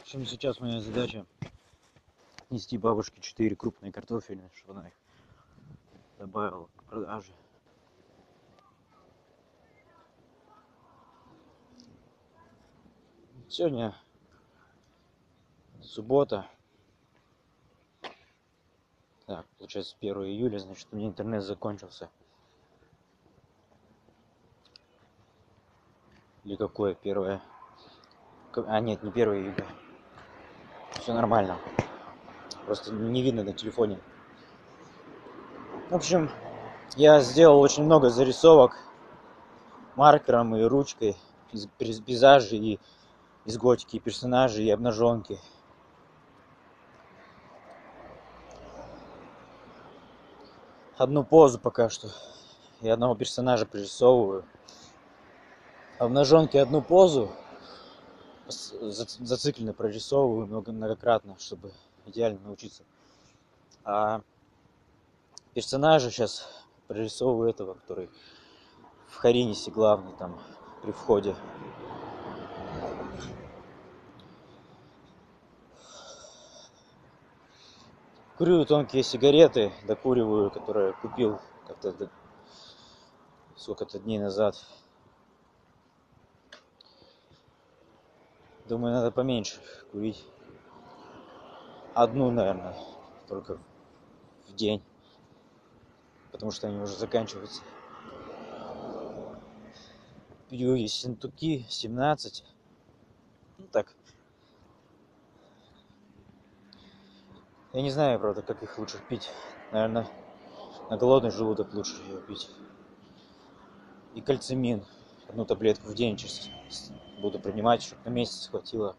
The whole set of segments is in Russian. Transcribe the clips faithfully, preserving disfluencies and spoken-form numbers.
общем, сейчас моя задача нести бабушке четыре крупные картофельные, чтобы она их добавила к продаже. Сегодня суббота. Так, получается первое июля, значит, у меня интернет закончился. Или какое первое? А, нет, не первое июля. Все нормально. Просто не видно на телефоне. В общем, я сделал очень много зарисовок маркером и ручкой из пейзажей, и из готики, и персонажей, и обнаженки. Одну позу пока что. И одного персонажа пририсовываю. Обнаженки одну позу зацикленно прорисовываю много, многократно, чтобы идеально научиться. А персонажа сейчас прорисовываю этого, который в Харинисе главный там при входе. Курю тонкие сигареты, докуриваю, которые купил как-то сколько-то дней назад. Думаю, надо поменьше курить. Одну, наверное, только в день. Потому что они уже заканчиваются. Пью ессентуки семнадцать. Ну так. Я не знаю, правда, как их лучше пить. Наверное, на голодный желудок лучше ее пить. И кальцимин. Одну таблетку в день сейчас буду принимать, чтобы на месяц хватило.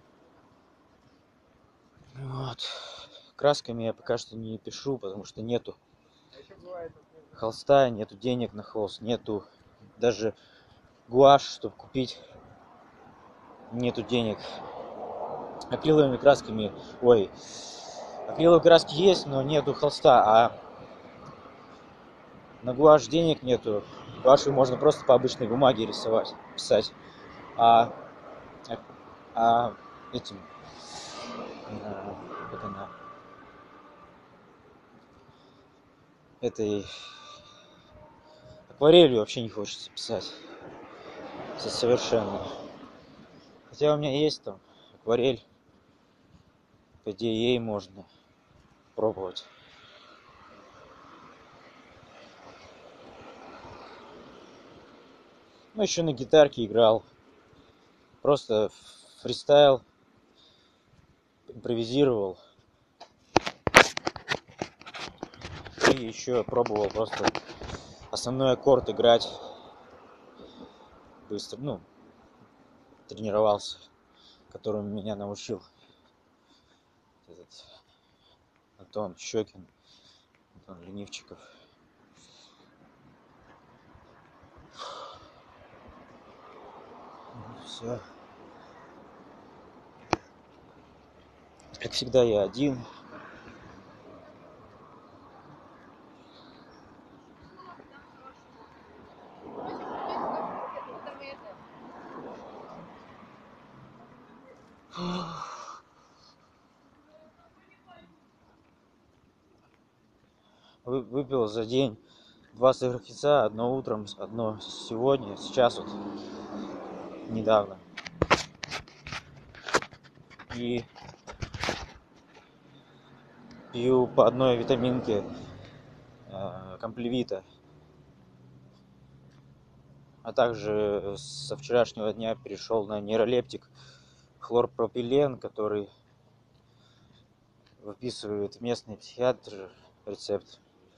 Вот. Красками я пока что не пишу, потому что нету холста, нету денег на холст, нету даже гуашь, чтобы купить. Нету денег. Акриловыми красками, ой, акриловые краски есть, но нету холста, а на гуашь денег нету. Гуашью можно просто по обычной бумаге рисовать, писать. А, а, а этим, а, как она, этой акварелью вообще не хочется писать. Это совершенно. Хотя у меня есть там акварель, по идее ей можно пробовать. Ну, еще на гитарке играл. Просто фристайл, импровизировал. И еще пробовал просто основной аккорд играть. Быстро, ну, тренировался, которому меня научил этот Антон Щекин, Антон Ленивчиков. Все. Как всегда, я один. Выпил за день два сырых яйца, одно утром, одно сегодня, сейчас вот, недавно. И пью по одной витаминке э, комплевита. А также со вчерашнего дня перешел на нейролептик хлорпропилен, который выписывает местный психиатр рецепт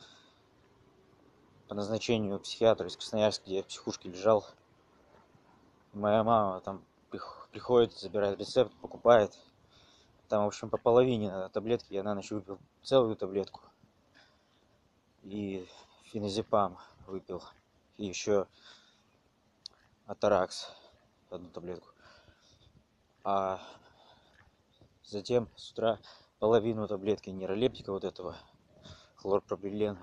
по назначению психиатра из Красноярска, где я в психушке лежал. Моя мама там приходит, забирает рецепт, покупает. Там, в общем, по половине надо таблетки. Я на ночь выпил целую таблетку. И феназепам выпил. И еще атаракс, одну таблетку. А затем с утра половину таблетки нейролептика вот этого хлорпропилена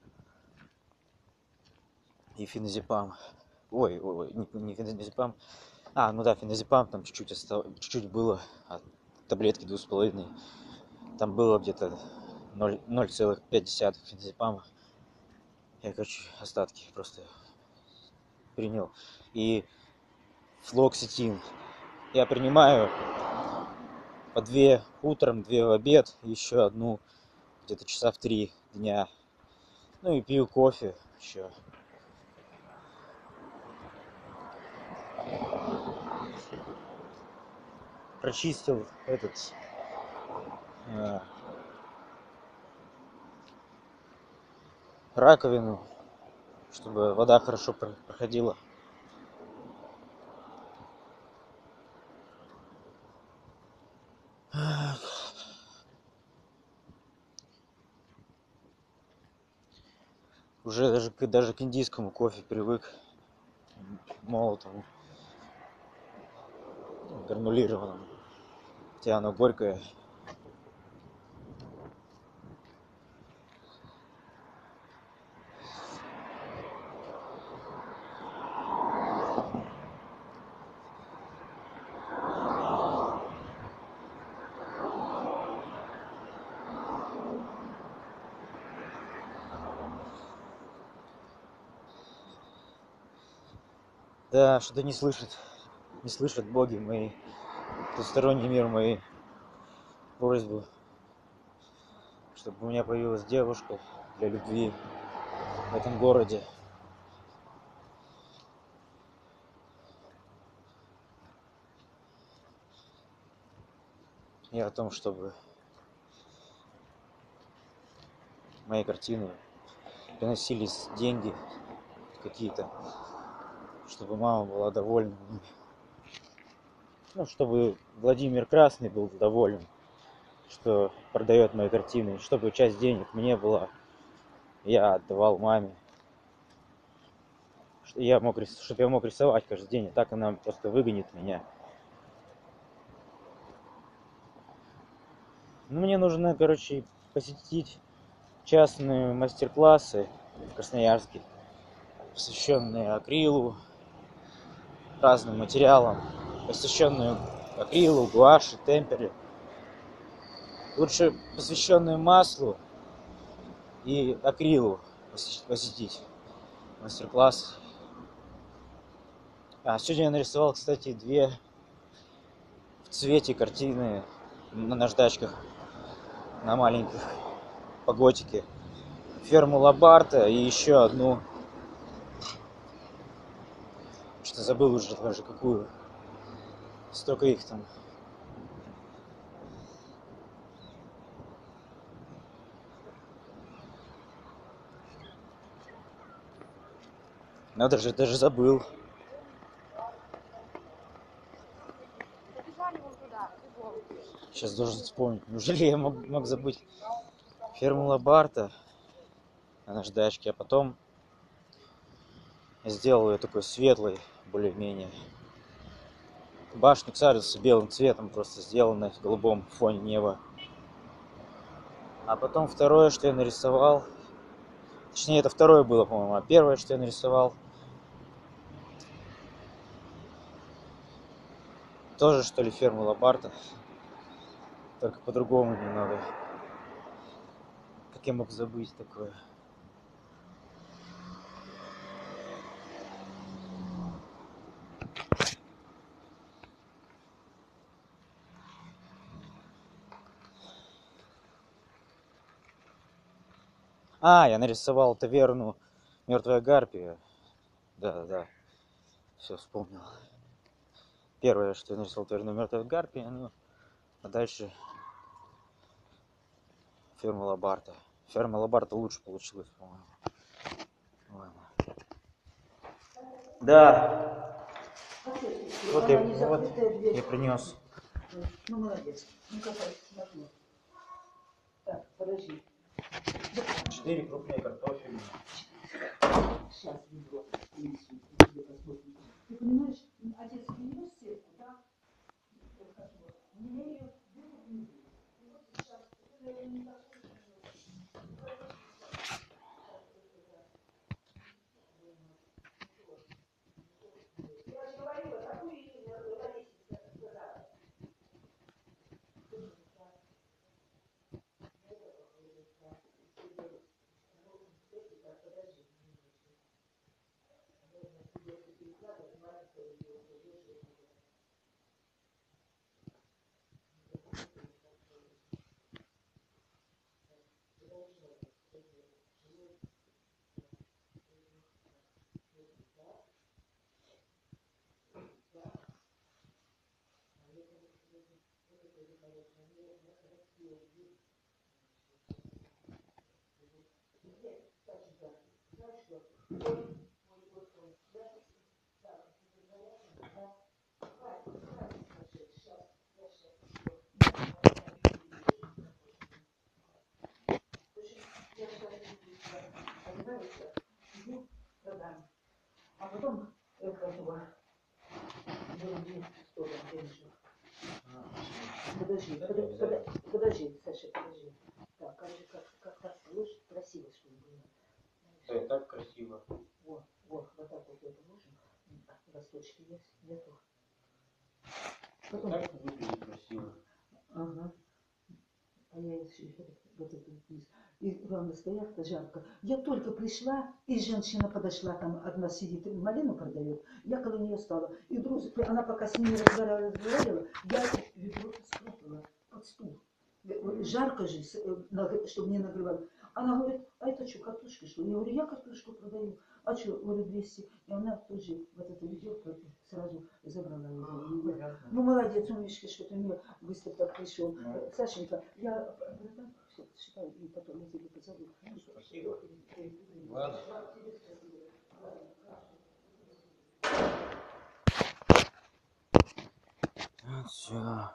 и феназепам. Ой, ой, ой, не, не феназепам. А, ну да, феназепам там чуть-чуть осталось, чуть-чуть было. таблетки две с половиной. Там было где-то ноль целых пять десятых феназепама. Я, короче, остатки просто принял. И флоксетин я принимаю по две утром, две в обед, еще одну где-то часа в три дня. Ну и пью кофе еще. Прочистил этот э, раковину, чтобы вода хорошо проходила. Уже даже, даже к индийскому кофе привык, молотому, гранулированному. Хотя оно горькое. Да, что-то не слышит, не слышат боги мои, потусторонний мир мои просьбы, чтобы у меня появилась девушка для любви в этом городе. И о том, чтобы мои картины приносились деньги какие-то, чтобы мама была довольна. Ну, чтобы Владимир Красный был доволен, что продает мои картины, чтобы часть денег мне была, я отдавал маме, чтобы я мог, чтобы я мог рисовать каждый день, и так она просто выгонит меня. Ну, мне нужно, короче, посетить частные мастер-классы в Красноярске, посвященные акрилу, разным материалам, посвященные акрилу, гуаши, темпере. Лучше посвященные маслу и акрилу посетить мастер-класс. А сегодня я нарисовал, кстати, две в цвете картины на наждачках, на маленьких, по готике. Ферму Лабарта и еще одну, что забыл уже даже какую. Столько их там. Надо же, даже забыл. Сейчас должен вспомнить. Неужели я мог, мог забыть ферму Лабарта на наждачке, а потом сделал ее такой светлой, более-менее. Башню Царицы белым цветом просто сделано в голубом фоне неба. А потом второе, что я нарисовал, точнее это второе было, по-моему, а первое, что я нарисовал, тоже что ли ферму Лабарта, только по-другому немного. Как я мог забыть такое? А, я нарисовал таверну Мертвая Гарпия. Да-да-да, все вспомнил. Первое, что я нарисовал таверну Мертвая Гарпия, ну, а дальше ферма Лабарта. Ферма Лабарта лучше получилась, по-моему. Ладно. Да. Вот я, вот я принес. Ну, молодец. Ну, какая смотри. Так, подожди. Четыре крупные картофеля. Сейчас ведро принесу. Ты понимаешь, отец принес сетку, да? Мне ее выкупили. И вот сейчас, это, наверное, не так. Я же говорила, такую именно. А потом этого других сто денежных. Подожди, подожди, подожди, подожди, Саша, подожди. Так, как же, как, как так положить красиво, чтобы было. Да и так красиво. Вот, вот, вот так вот это можно. Росточки есть, нету. Потом... Так выглядит красиво. Ага. А я еще вот это вниз. И главное, стоят, жарко. Я только пришла, и женщина подошла, там одна сидит, малину продает. Я около нее стала. И вдруг, она пока с ними разговаривала, разговаривала, я ведро спрятала под стул. Жарко же, чтобы не нагревали. Она говорит, а это что, картошка, что ли? Я говорю, я картошку продаю. А что, говорю, двести. И она тоже вот это ведерко сразу забрала его. Ну, молодец, умничка, что ты мне быстро так пришел. Mm. Сашенька, я продам все, считаю, и потом я тебе позову. Спасибо. Ладно. Все.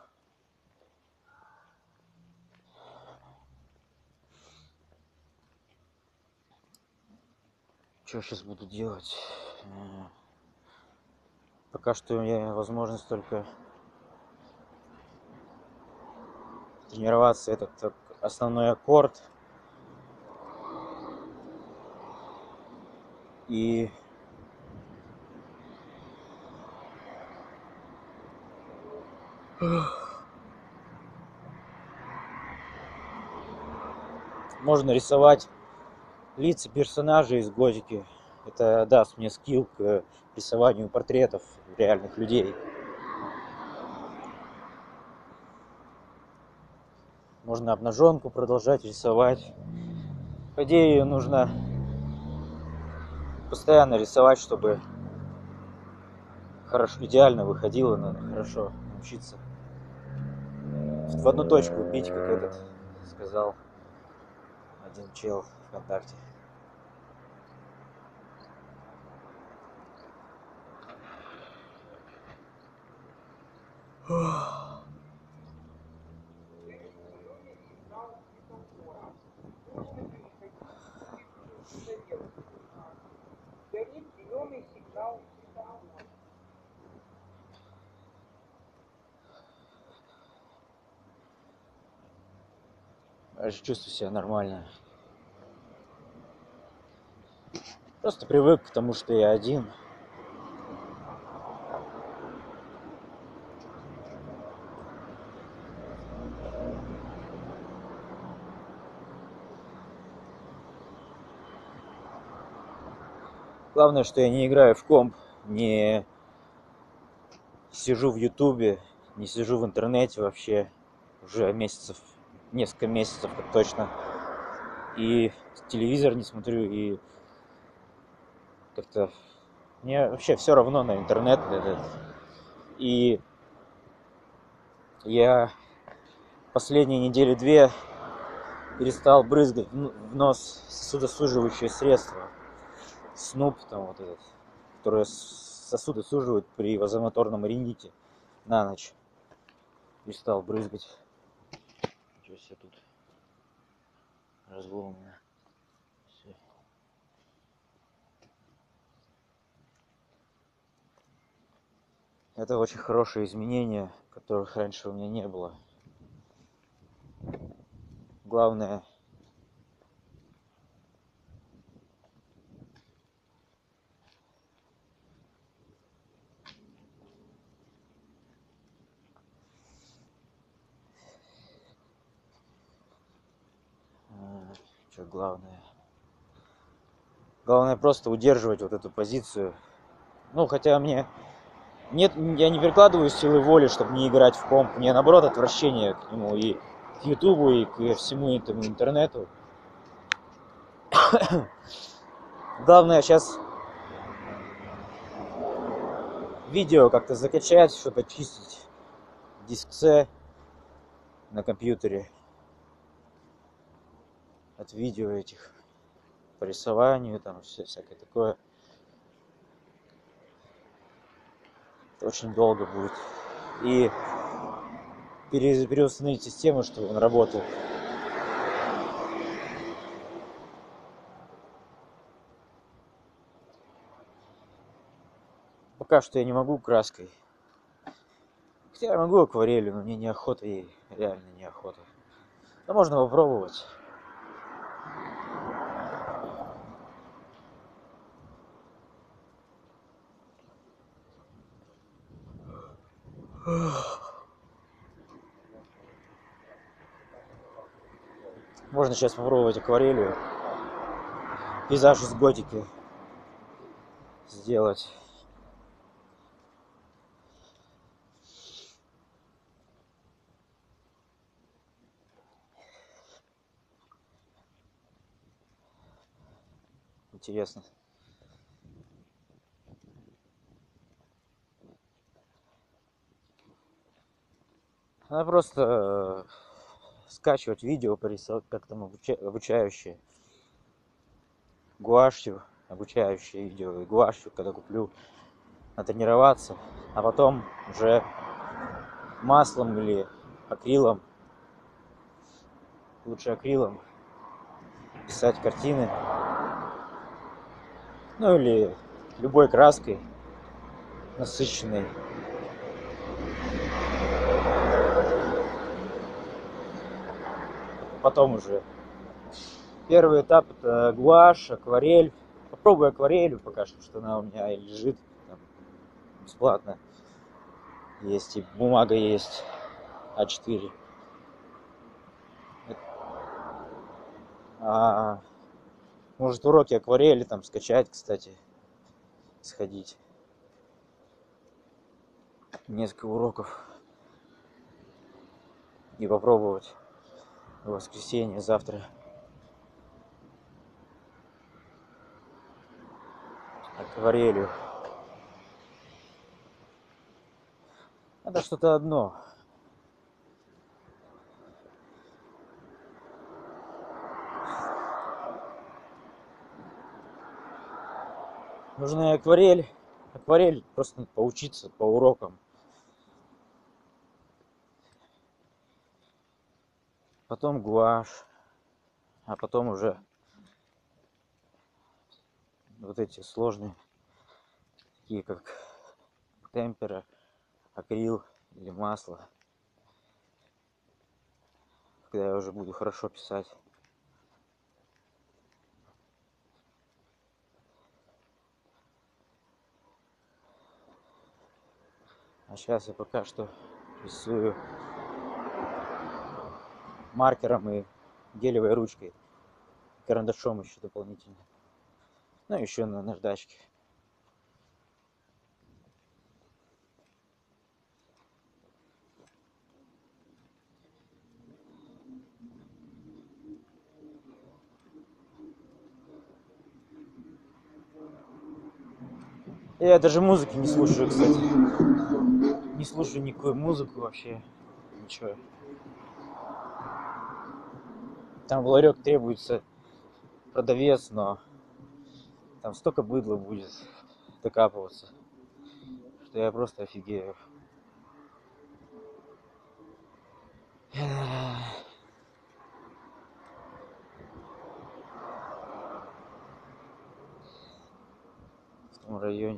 Что сейчас буду делать? Пока что у меня возможность только тренироваться. Это основной аккорд. И можно рисовать лица персонажей из Готики. Это даст мне скилл к рисованию портретов реальных людей. Можно обнаженку продолжать рисовать. По идее, ее нужно постоянно рисовать, чтобы хорошо, идеально выходило, надо хорошо научиться в одну точку бить, как этот сказал один чел ВКонтакте. Я же чувствую себя нормально. Просто привык к тому, что я один. Главное, что я не играю в комп, не сижу в Ютубе, не сижу в интернете вообще уже месяцев, несколько месяцев как точно. И телевизор не смотрю, и как-то мне вообще все равно на интернет. И я последние недели две перестал брызгать в нос сосудосуживающее средство. Снуп, там вот этот, которое сосуды суживают при вазомоторном рините на ночь. Перестал брызгать. Ничего себе тут разломано. Все. Это очень хорошие изменения, которых раньше у меня не было. Главное что главное? Главное просто удерживать вот эту позицию. Ну, хотя мне нет, я не прикладываю силы воли, чтобы не играть в комп. Мне наоборот отвращение к нему и к Ютубу, и к всему этому интернету. Главное сейчас видео как-то закачать, чтобы очистить диск C на компьютере. от видео этих по рисованию, там все всякое такое. Это очень долго будет. И пере- переустановить систему, чтобы он работал. Пока что я не могу краской. Хотя я могу акварелью, но мне неохота ей, реально неохота. Но можно попробовать. Можно сейчас попробовать акварелью. Пейзаж из готики сделать. Интересно. Надо просто скачивать видео, порисовать, как там обуча... обучающие. Гуашью, обучающие видео. И гуашью, когда куплю, натренироваться. А потом уже маслом или акрилом, лучше акрилом, писать картины. Ну или любой краской насыщенной. Потом уже первый этап это гуашь, акварель. Попробую акварелью пока что, что она у меня лежит там, бесплатно. Есть и бумага есть а четыре. А, может уроки акварели там скачать, кстати, сходить. Несколько уроков. И попробовать в воскресенье, завтра. Акварелью. Это что-то одно. Нужна акварель. Акварель просто поучиться по урокам. Потом гуашь. А потом уже вот эти сложные, такие как темпера, акрил или масло. Когда я уже буду хорошо писать. А сейчас я пока что рисую маркером и гелевой ручкой. Карандашом еще дополнительно. Ну, еще на наждачке. Я даже музыки не слушаю, кстати. Не слушаю никакую музыку вообще. Ничего. Там в ларек требуется продавец, но там столько быдла будет докапываться, что я просто офигею. В том районе.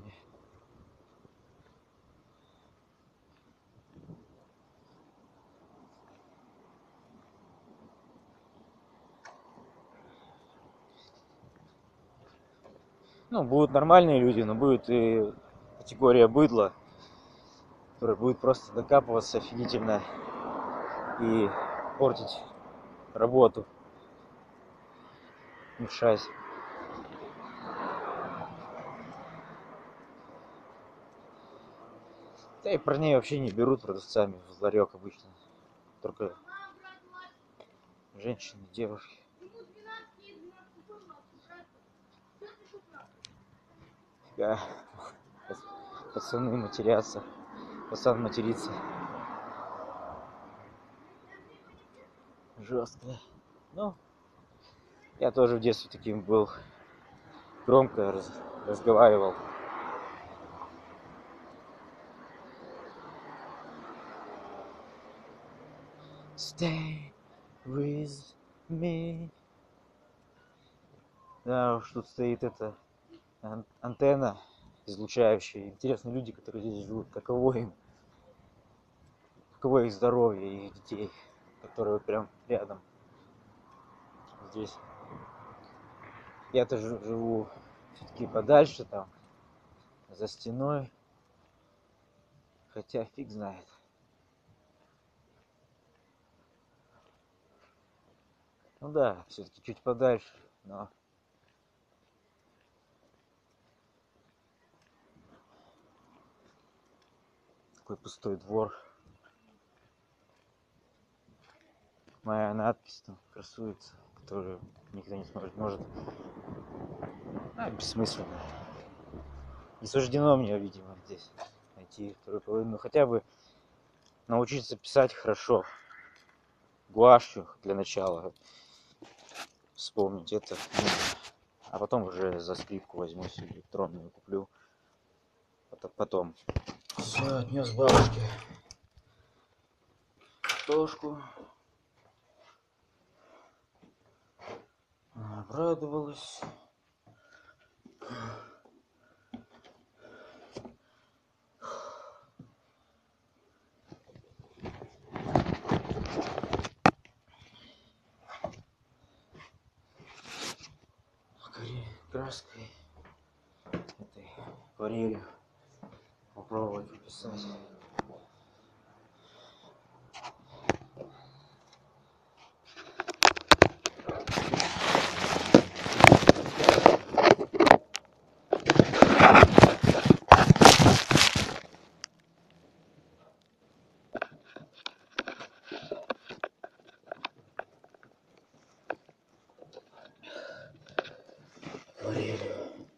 Ну, будут нормальные люди, но будет и категория быдла, которая будет просто докапываться офигительно и портить работу, мешать. Да и парней вообще не берут продавцами в ларек обычно. Только женщины, девушки. Да. Пацаны матерятся. Пацан матерится. Жестко. Ну, Я тоже в детстве таким был. Громко раз, разговаривал. Stay with me. Да уж, тут стоит эта ан- антенна излучающая. Интересно, люди, которые здесь живут, каково им, каково их здоровье, их детей, которые вот прям рядом здесь. Я-то жи- живу все-таки подальше там, за стеной, хотя фиг знает. Ну да, все-таки чуть подальше, но такой пустой двор. Моя надпись там красуется, которую никто не сможет, может. А, бессмысленно. Не суждено мне, видимо, здесь найти вторую половину. Ну, хотя бы научиться писать хорошо. Гуашью для начала. Вспомнить это. А потом уже за скрипку возьму себе электронную, куплю. Потом. Все, отнес бабушке картошку. Она обрадовалась. Краской этой акварелью попробовать написать. Акварелью.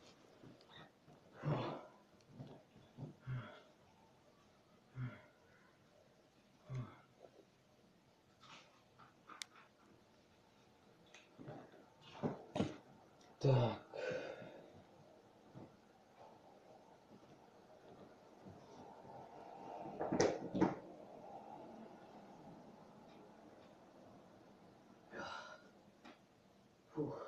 Так. Фух.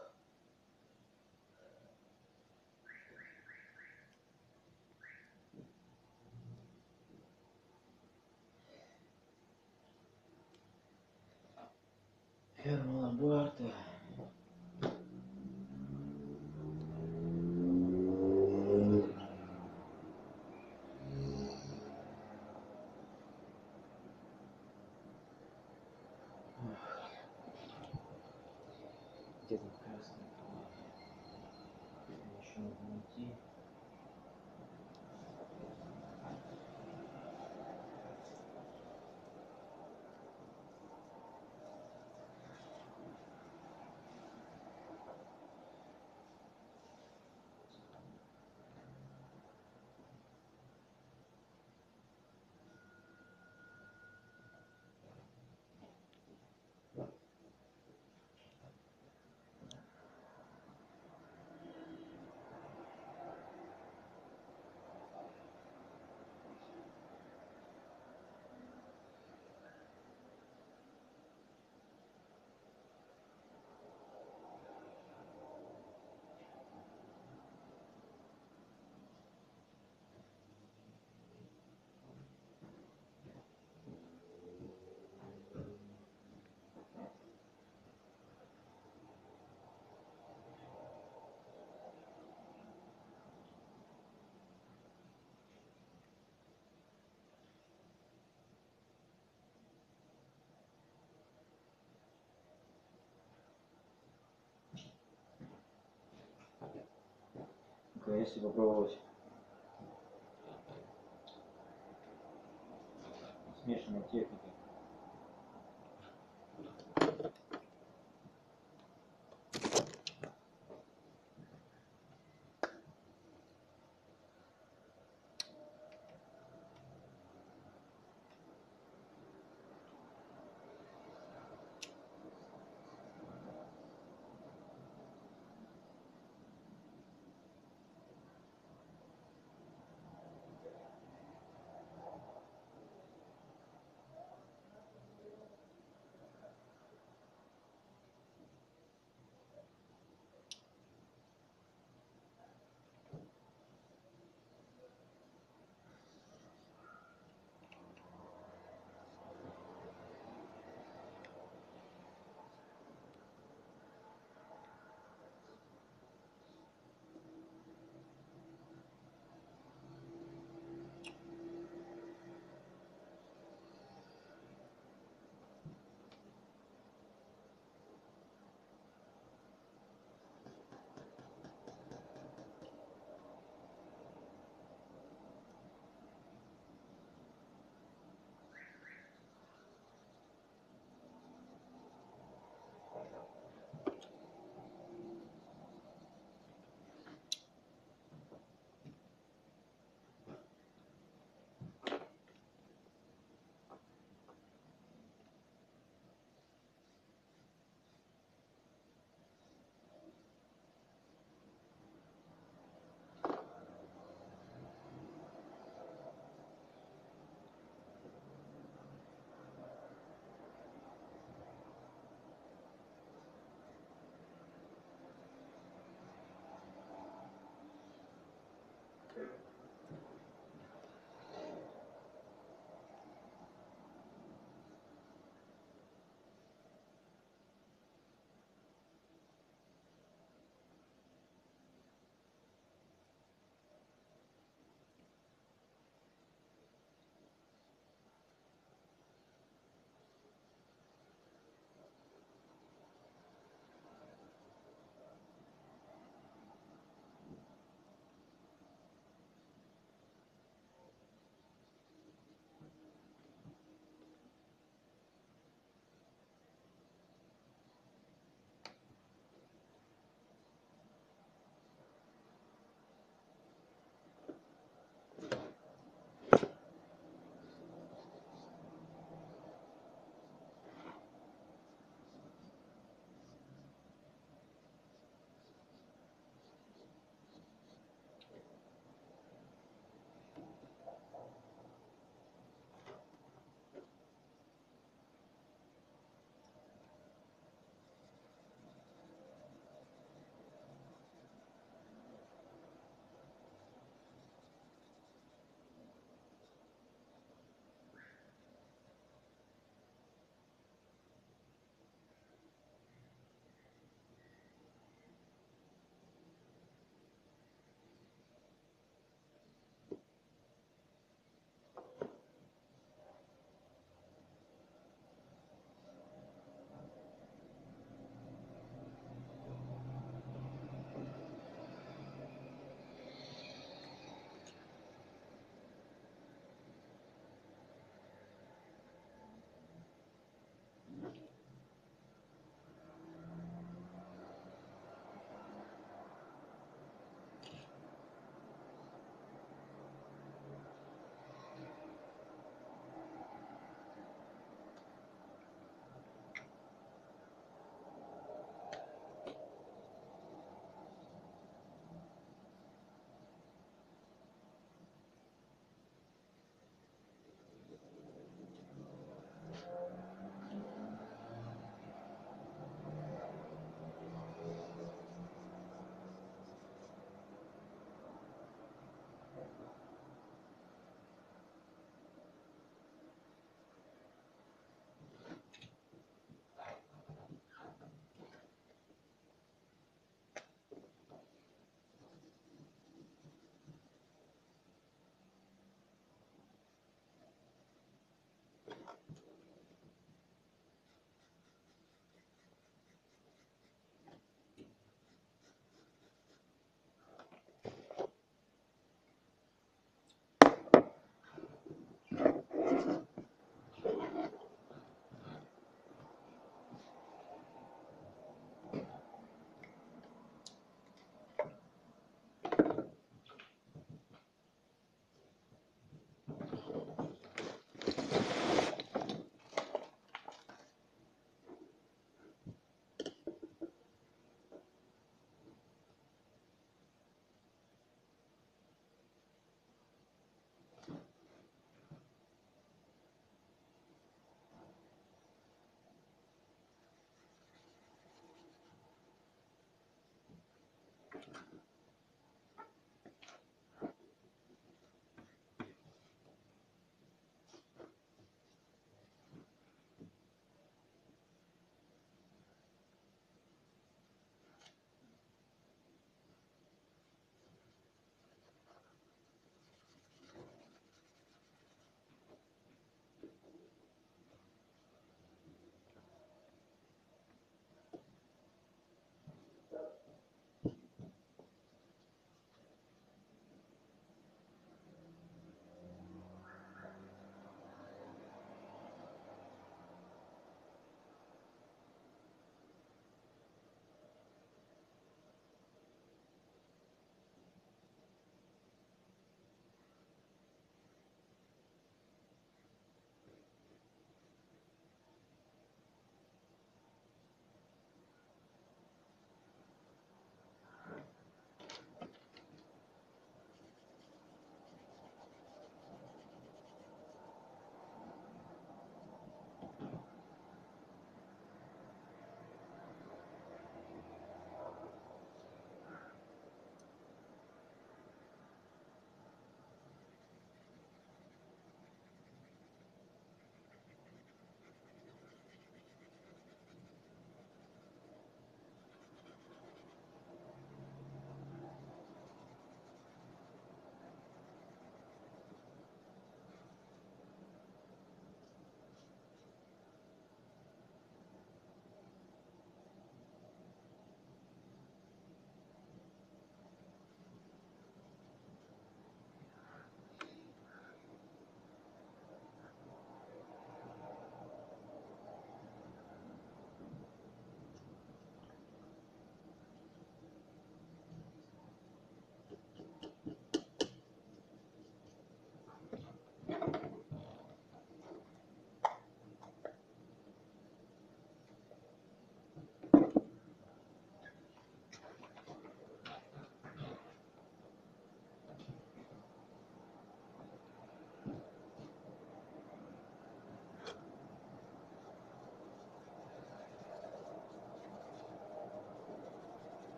Ферма Ломбарда. Где там красный? Еще надо найти. Ну-ка, если попробовать смешанной техники.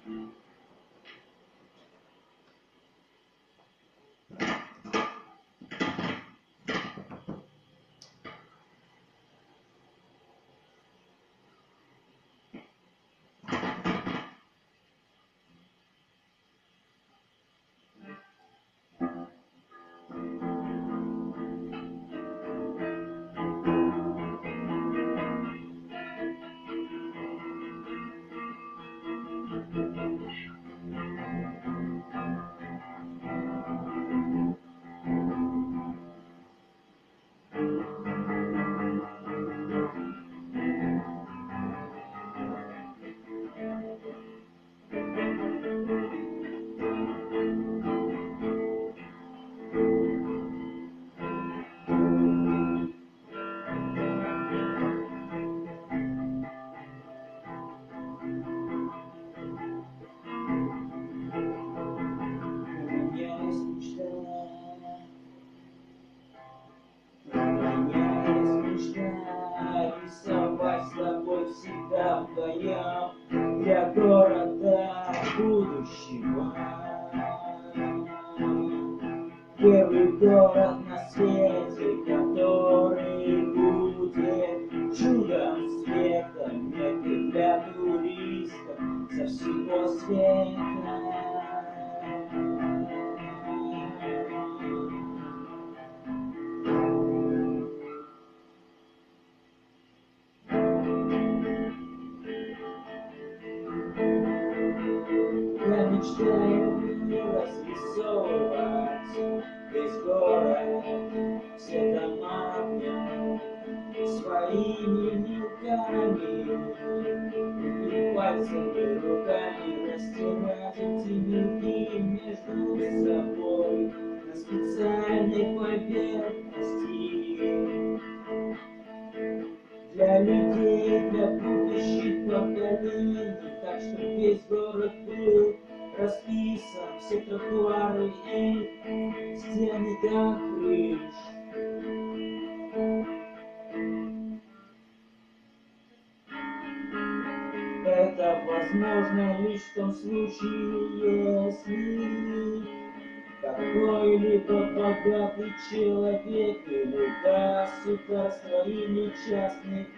Рисовать с тобой всегда вдвоем для города будущего. Первый город на свете, который будет чудом света, меккой для туристов со всего света. Я мечтаю разрисовывать весь город, все дома в нем своими мелками, и пальцами, руками растирать эти мелки между собой на специальной поверхности. Для людей, для будущих поколений, так что весь город был расписан, все тротуары и стены до крыш. Это возможно лишь в том случае, если какой-либо богатый человек или государство или частный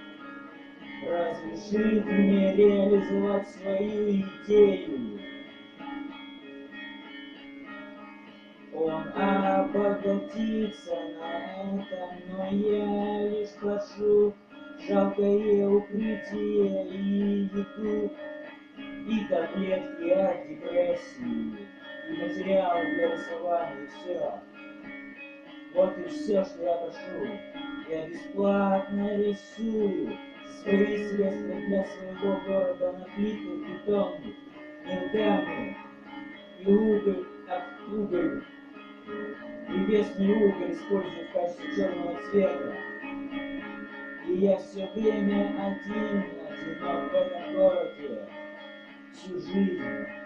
разрешит мне реализовать свою идею. Он обогатится на этом, но я лишь прошу жалкое укрытие и еду, и таблетки от депрессии, и материалы для рисования, и все. Вот и все, что я прошу. Я бесплатно рисую свои средства для своего города на плитах бетонных, мелками, и уголь от уголь, древесный уголь использую в качестве черного цвета. И я все время один, одинок в этом городе, всю жизнь.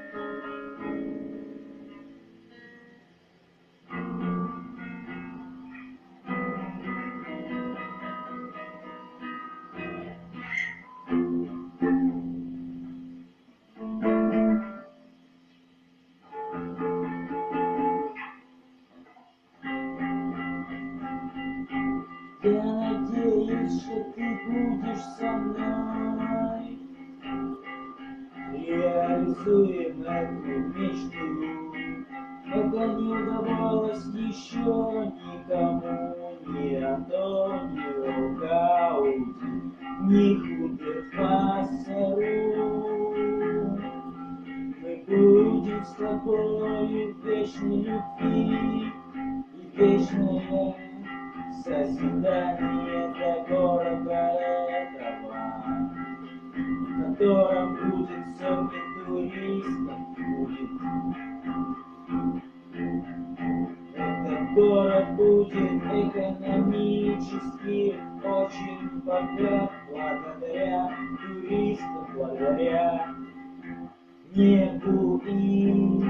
Я надеюсь, что ты будешь со мной. Реализуем эту мечту. Это не удавалось еще никому, ни Антонио Гауди, ни Хуберт Вассеру. Мы будем с тобою в вечной любви и вечное созидание для города этого, в котором будет сотни туристов, будет. Этот город будет экономически очень богат благодаря туристам, благодаря небу и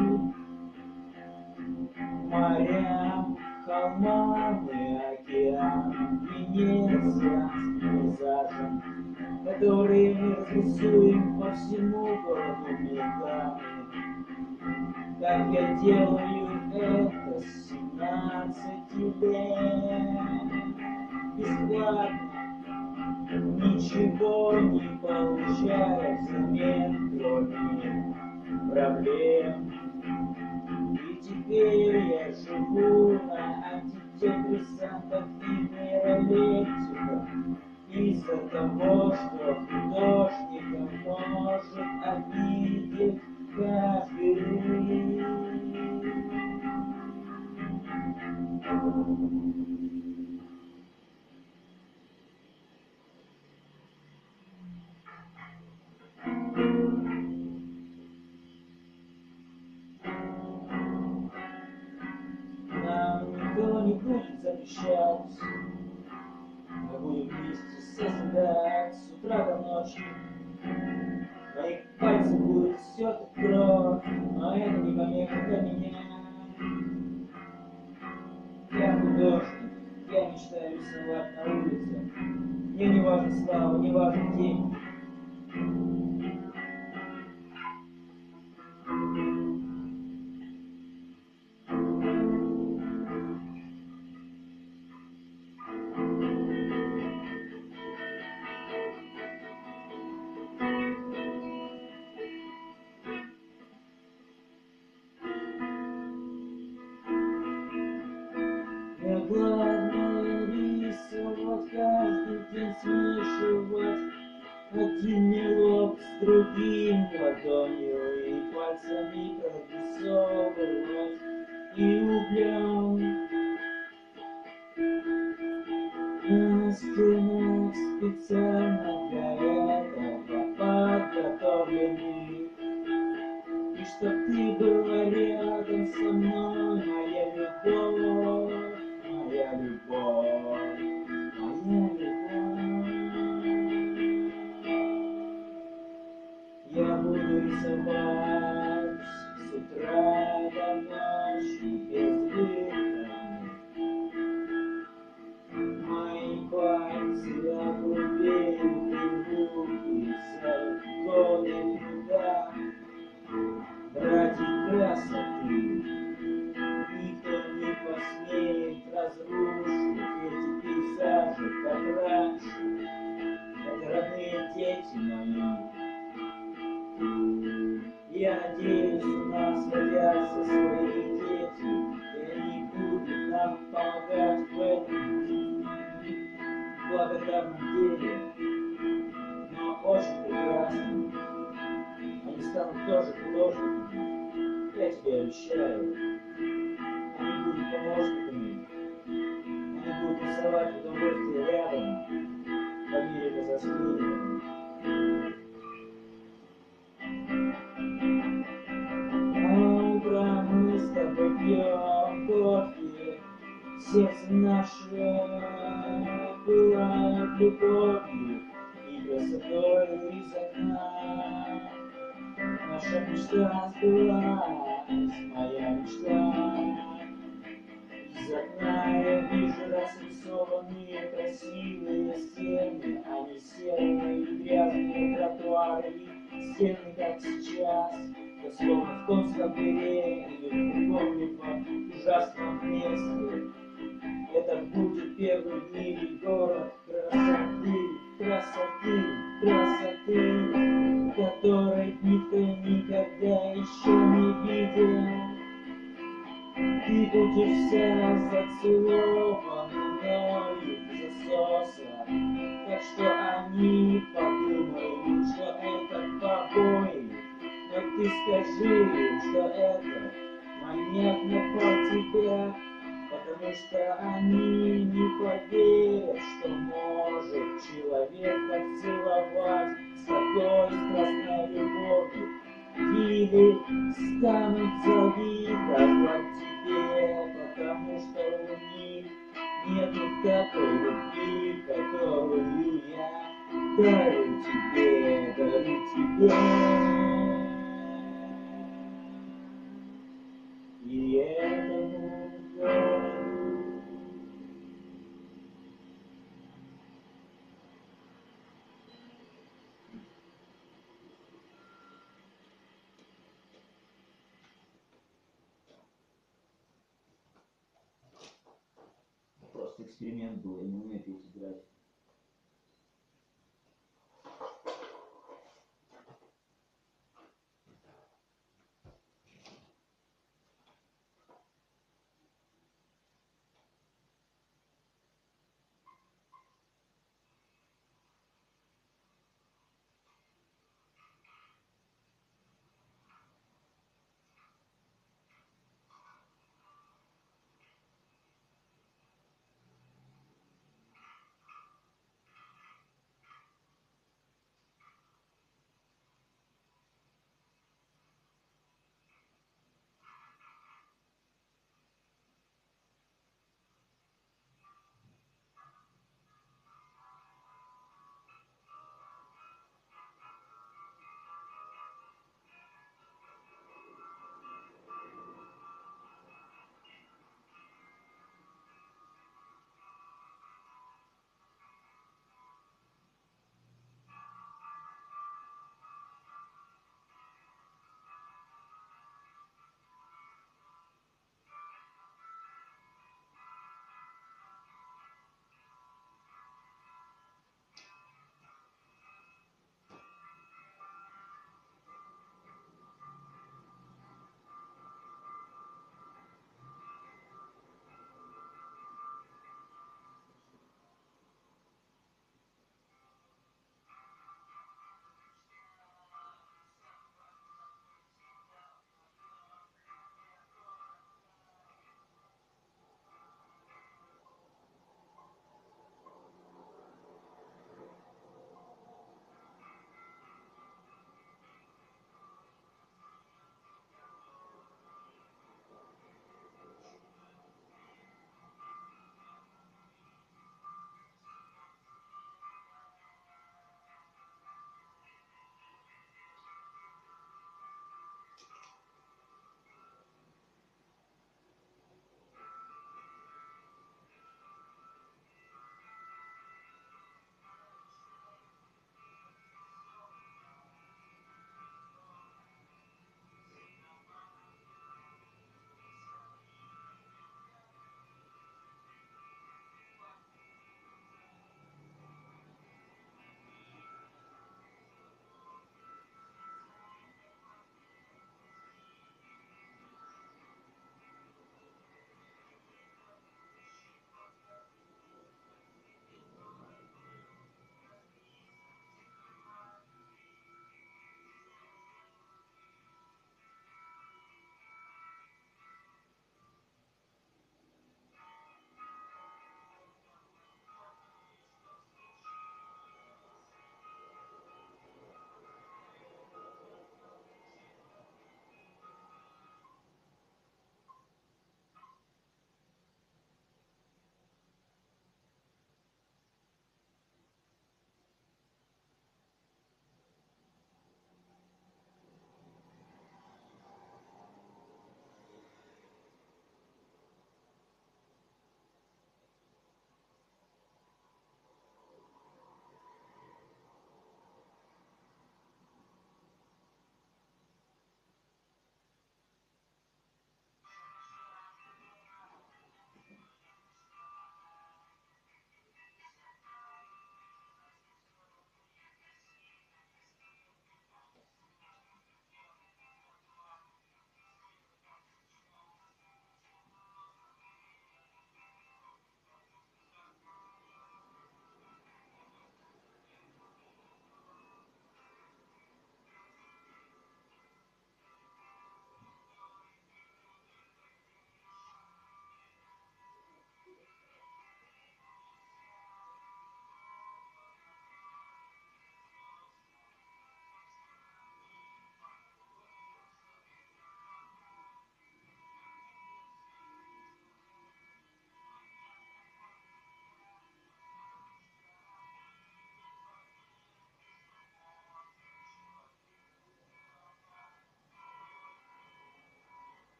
морям, холмам и океанам, венецианским пейзажам, которые мы разрисуем по всему городу мира. как я делаю это с семнадцати лет. Бесплатно, ничего не получая взамен, кроме проблем. И теперь я живу на антидепрессантах и нейролептиках из-за того, что художником может обидеть каждый. Нам никто не будет запрещать. Мы будем вместе созидать с утра до ночи. Мои пальцы будут стерты в кровь, но это не помеха для меня. Я художник, я мечтаю рисовать на улице. Мне не важна слава, не важен день. Мне главное рисовать, каждый день смешивать один мелок с другим, ладонью и пальцами прорисовывать и углем на стенах специально для этого подготовлены. И чтоб ты была рядом со мной, моя любовь, моя любовь, моя любовь. Я буду рисовать с утра до ночи без выходных. Мои пальцы огрубеют и руки за годы труда. Ради красоты никто не посмеет разрушить эти пейзажи, как раньше. Это родные дети мои. Я надеюсь, у нас родятся свои дети, и они будут нам помогать в этом благодарном деле, но очень прекрасно. Они станут тоже художниками, я тебе обещаю. Они будут помощниками, они будут рисовать удовольствие рядом, по мере взросления. А утром мы с тобой пьем кофе, сердце наше пылает любовью и красотой из окна. Наша мечта сбылась, моя мечта. Из окна я вижу разрисованные красивые стены, а не серые и грязные тротуары и стены, как сейчас. Я словно в конском дыре или в каком-либо ужасном месте. Это будет первый в мире город красоты, красоты, красоты, которой никто никогда еще не видел. Ты будешь вся зацелована мною в засоса, так что они подумают, что это побои. Но ты скажи, что это маньяк напал тебя, потому что они не поверят, что может человек так целовать с такой страстной любовью. Виды станут завидовать тебе, потому что у них нету такой любви, которую я дарю тебе, дарю тебе. И этому городу. Просто эксперимент был, я не умею петь, играть.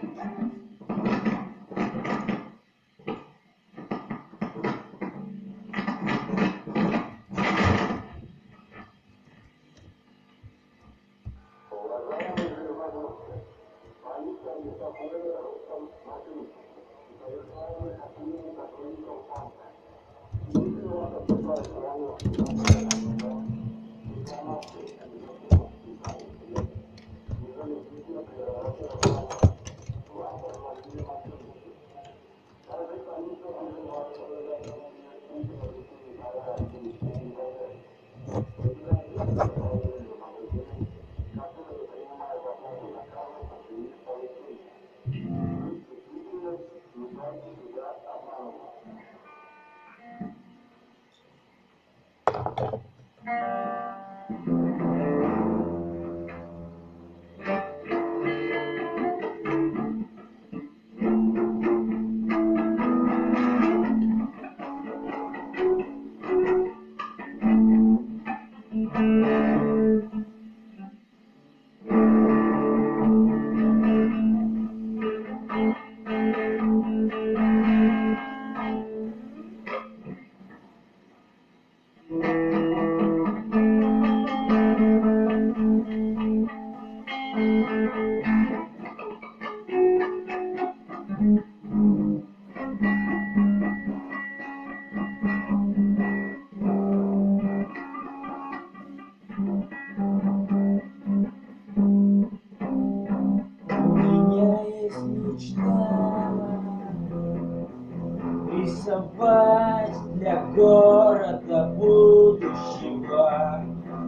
Рисовать для города будущего,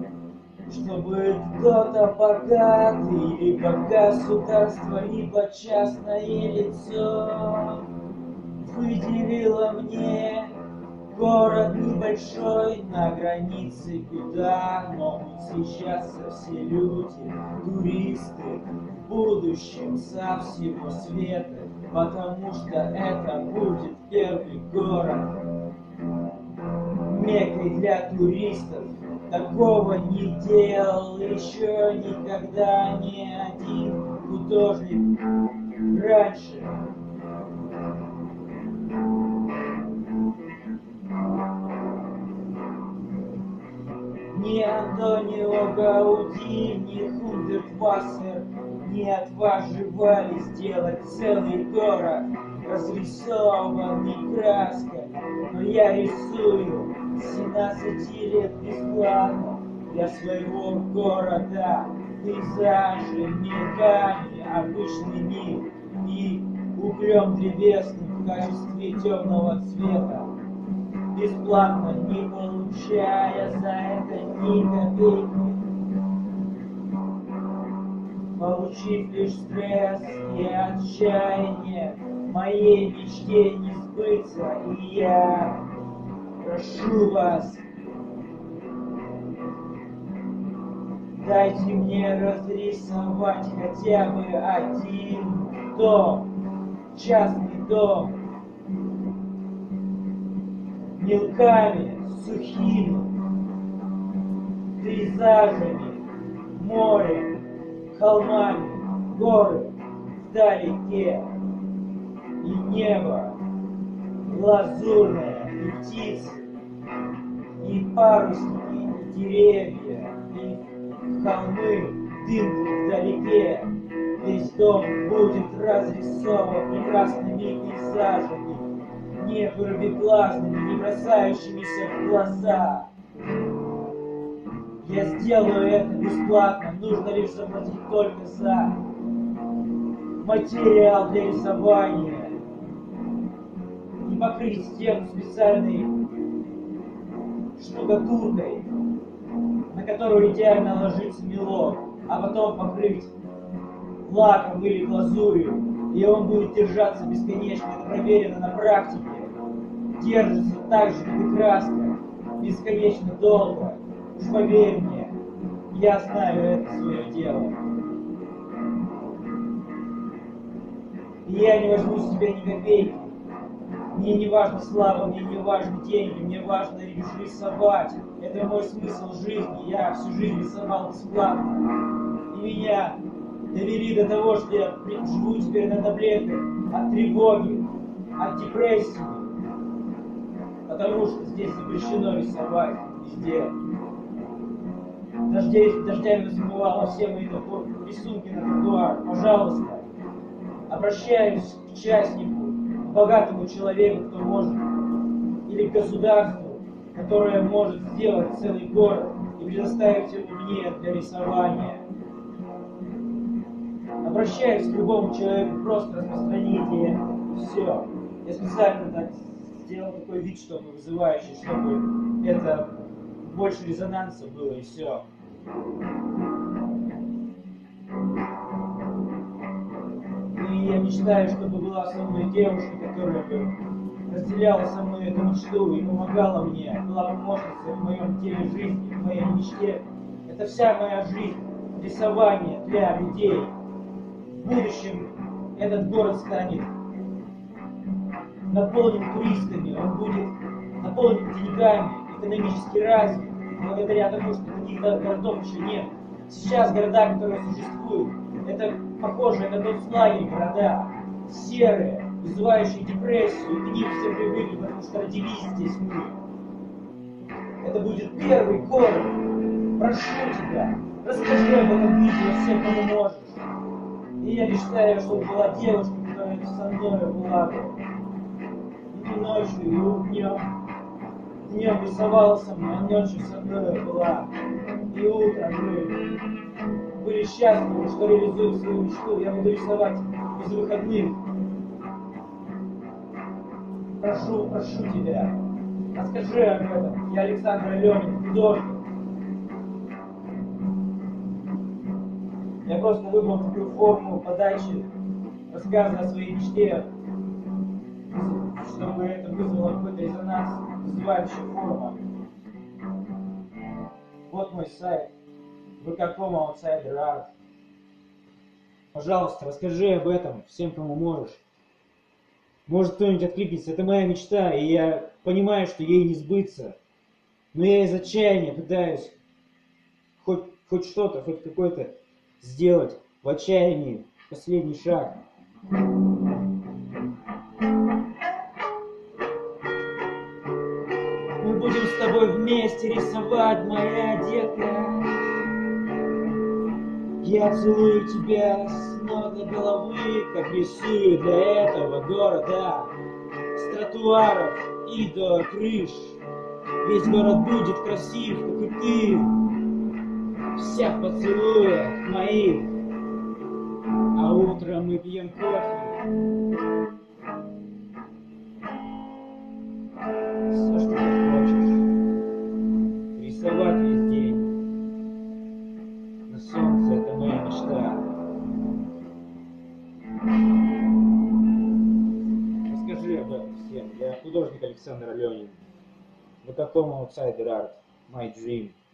чтобы кто-то богатый, либо государство, либо частное лицо выделило мне город небольшой на границе, куда могут съезжаться все люди, туристы, в будущем со всего света, потому что это будет первый город Меккой для туристов. Такого не делал еще никогда ни один художник раньше. Ни Антонио Гауди, ни Хуберт Вассер не отваживались сделать целый город, разрисованный краской. Но я рисую с семнадцати лет бесплатно для своего города пейзажи мелками, обычными и углем древесным в качестве темного цвета. Бесплатно, не получая за это ни копейки, получив лишь стресс и отчаяние, моей мечте не сбыться, и я прошу вас, дайте мне разрисовать хотя бы один дом, частный дом, мелками, сухими пейзажами, море, холмами, горы вдалеке, и небо лазурное, и птицы, и парусники, и деревья, и холмы, дымки вдалеке. Весь дом будет разрисован прекрасными пейзажами, не вырвиглазными, не бросающимися в глаза. Я сделаю это бесплатно, нужно лишь заплатить только за материал для рисования и покрыть стену специальной штукатуркой, на которую идеально ложится мелок, а потом покрыть лаком или глазурью, и он будет держаться бесконечно. Это проверено на практике. Держится так же, как и краска, бесконечно долго. Уж поверь мне, я знаю это свое дело. И я не возьму с тебя ни копейки. Мне не важна слава, мне не важны деньги, мне важно лишь рисовать. Это мой смысл жизни. Я всю жизнь рисовал бесплатно. И меня довели до того, что я живу теперь на таблетках от тревоги, от депрессии, потому что здесь запрещено рисовать везде. Дождя, дождями засмывало все мои рисунки на тротуар. Пожалуйста, обращаюсь к частнику, к богатому человеку, кто может, или к государству, которое может сделать целый город и предоставить его мне для рисования. Обращаюсь к любому человеку, просто распространите это, и все. Я специально так сделал такой вид, чтобы вызывающий, чтобы это больше резонанса было, и все. И я мечтаю, чтобы была со мной девушка, которая бы разделяла со мной эту мечту и помогала мне, была помощницей в моем деле жизни, в моей мечте. Это вся моя жизнь, рисование для людей. В будущем этот город станет наполнен туристами, он будет наполнен деньгами, экономически развит, благодаря тому, что таких городов еще нет. Сейчас города, которые существуют, это похожие на концлагерь города, серые, вызывающие депрессию, и к ним все привыкли, потому что родились здесь мы. Это будет первый город. Прошу тебя, расскажи об этом видео всем, кому можешь. И я мечтаю, чтобы была девушка, которая со мной была бы. И ночью, и днем. Днем рисовала со мной, а ночью со мной была. И утром мы были счастливы, что реализуем свою мечту. Я буду рисовать без выходных. Прошу, прошу тебя, расскажи об этом. Я Александр Аленин, художник. Я просто выбрал такую форму подачи рассказа о своей мечте, чтобы это вызвало какой-то резонанс, вызывающая форма. Вот мой сайт, ви ка точка ком Outsider Art. Пожалуйста, расскажи об этом всем, кому можешь. Может, кто-нибудь откликнется. Это моя мечта, и я понимаю, что ей не сбыться. Но я из отчаяния пытаюсь хоть, хоть что-то, хоть какой-то сделать в отчаянии последний шаг. Мы будем с тобой вместе рисовать, моя детка. Я целую тебя с ног до головы, как рисую для этого города. С тротуаров и до крыш. Весь город будет красив, как и ты. Вся в поцелуях моих. А утром мы пьем кофе. Все, что ты хочешь. Рисовать весь день. На солнце — это моя мечта. Расскажи об этом всем. Я художник Александр Аленин. ви ка точка ком Outsider Art. My dream.